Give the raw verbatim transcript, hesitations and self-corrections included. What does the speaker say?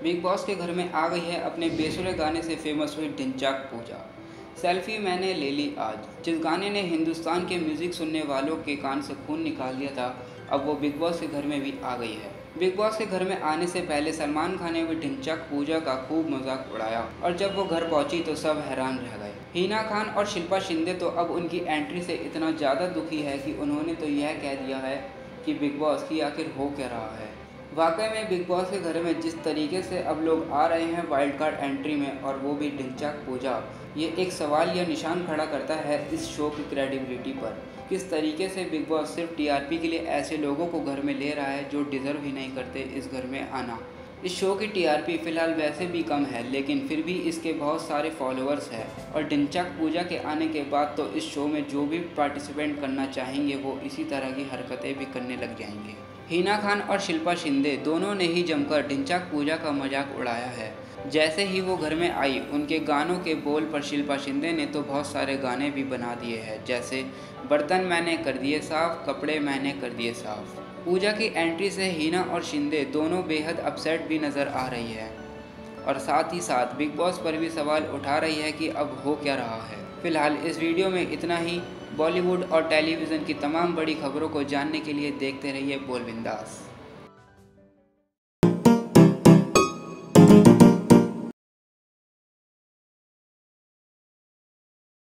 Big boss के घर में आ गई है अपने बेसुरे गाने से फेमस हुई ढिंचाक पूजा। सेल्फी मैंने ले ली आज जिस गाने ने हिंदुस्तान के म्यूजिक सुनने वालों के कान से खून निकाल दिया था, अब वो बिग बॉस के घर में भी आ गई है। बिग बॉस के घर में आने से पहले सलमान खान ने भी ढिंचाक पूजा का खूब मजाक उड़ाया और जब वो घर पहुंची तो सब हैरान रह गए। हिना खान और शिल्पा शिंदे तो अब उनकी एंट्री से इतना ज़्यादा दुखी है कि उन्होंने तो यह कह दिया है कि बिग बॉस की आखिर हो क्या रहा है। वाकई में बिग बॉस के घर में जिस तरीके से अब लोग आ रहे हैं वाइल्ड कार्ड एंट्री में, और वो भी ढिंचाक पूजा, ये एक सवाल या निशान खड़ा करता है इस शो की क्रेडिबिलिटी पर। किस तरीके से बिग बॉस सिर्फ टीआरपी के लिए ऐसे लोगों को घर में ले रहा है जो डिज़र्व ही नहीं करते इस घर में आना। इस शो की टीआरपी फ़िलहाल वैसे भी कम है, लेकिन फिर भी इसके बहुत सारे फॉलोअर्स हैं और ढिंचाक पूजा के आने के बाद तो इस शो में जो भी पार्टिसिपेंट करना चाहेंगे वो इसी तरह की हरकतें भी करने लग जाएंगे। हिना खान और शिल्पा शिंदे दोनों ने ही जमकर ढिंचाक पूजा का मजाक उड़ाया है। जैसे ही वो घर में आई, उनके गानों के बोल पर शिल्पा शिंदे ने तो बहुत सारे गाने भी बना दिए हैं, जैसे बर्तन मैंने कर दिए साफ, कपड़े मैंने कर दिए साफ। पूजा की एंट्री से हिना और शिंदे दोनों बेहद अपसेट भी नज़र आ रही है और साथ ही साथ बिग बॉस पर भी सवाल उठा रही है कि अब हो क्या रहा है। फिलहाल इस वीडियो में इतना ही। बॉलीवुड और टेलीविज़न की तमाम बड़ी खबरों को जानने के लिए देखते रहिए बोल बिंदास।